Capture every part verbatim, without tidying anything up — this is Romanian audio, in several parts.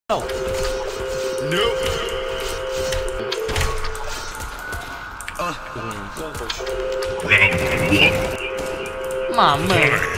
No. Uh. Mamă.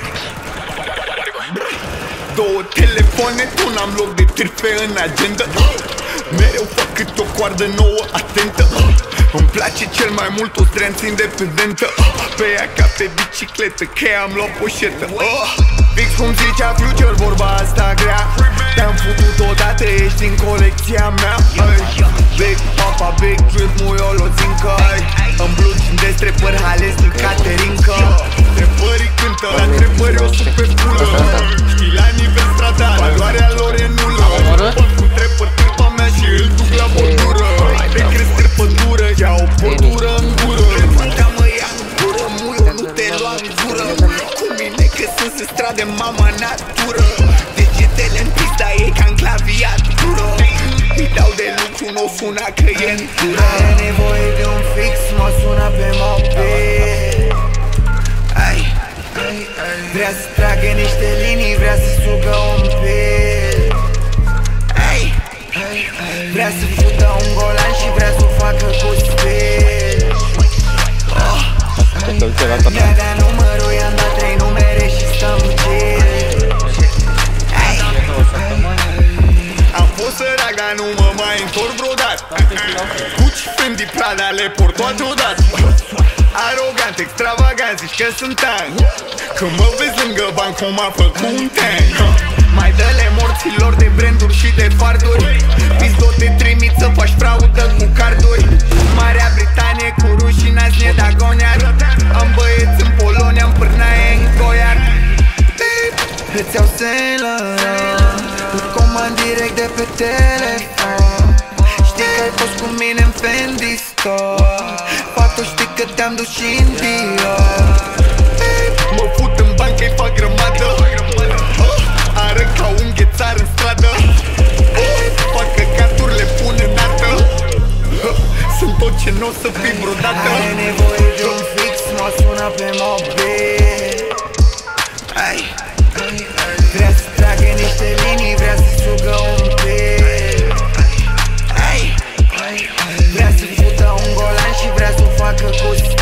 Două telefoane, tu n-am loc de târfe în agenda. Mereu fac câte o coardă nouă, atentă. Îmi place cel mai mult o stranță independentă. Pe ea ca pe bicicletă, că am luat poșetă. Fix cum zicea Future, vorba asta grea. Te-am futut odată, ești din colecția mea. Big papa, big drip, mui o lozincă. Îmi blugi de strepări, ales din Caterinca. Strepării cântă, la strepări o să pe pulă. Știi la nivel stradal, valoarea lor e nulă. Pot cu trepări târpa mea și îl duc la bordură. Pe crezi trepătură, ia o pădură în gură. Da mă ia în gură, muio, nu te lua în gură. Cu mine că sunt în stradă, mama natură. Degetele în pista ei ca în claviatură. Îi dau de lucru, n-o suna că e în tură. Are nevoie de un fix, mă sună pe mobil. Ai, vrea să tragă niște linii, vrea să sugă un pic. Ai, vrea să fută un golan și vrea să o facă cu spil. Mi-a dat numărul, i-am dat trei numere și stăm chill. Am fost sărac, dar nu mă mai întorc vreodată. Gucci, Fendi, Prada le port toate odată. Arogant, extravagant, zici că sunt tank. Când mă vezi lângă banc, cum m-a făcut un tank. Mai dă-le morților de branduri și de farduri. Pizdo te trimit să faci fraudă cu carduri. Marea Britanie cu rușii n-ați ne da goniar. Am băieți în Polonia, în Pârnaie, în Goiar. Îți iau selăra, îți comand direct de pe telefon. Știi că ai fost cu mine în Fendi Store. Fată, știi că te-am dus și în Dior. Mă fut în bancă-i fac grămadă. Arăt ca un ghețar în stradă. Fac căcaturi, le pun în artă. Sunt tot ce n-o să fii vreodată. Are nevoie de un fix, mă sună pe mobil. Ai, vrea să tragă niște linii, vrea să sugă un pic. Ai, vrea să fută un golan și vrea să o facă cu